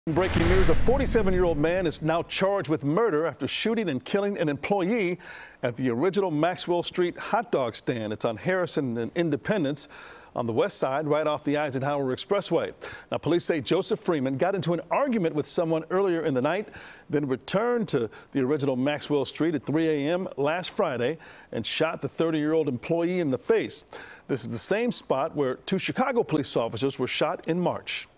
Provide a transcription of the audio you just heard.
Breaking news, a 47-year-old man is now charged with murder after shooting and killing an employee at the original Maxwell Street hot dog stand. It's on Harrison and Independence on the west side, right off the Eisenhower Expressway. Now, police say Joseph Freeman got into an argument with someone earlier in the night, then returned to the original Maxwell Street at 3 a.m. last Friday and shot the 30-year-old employee in the face. This is the same spot where two Chicago police officers were shot in March.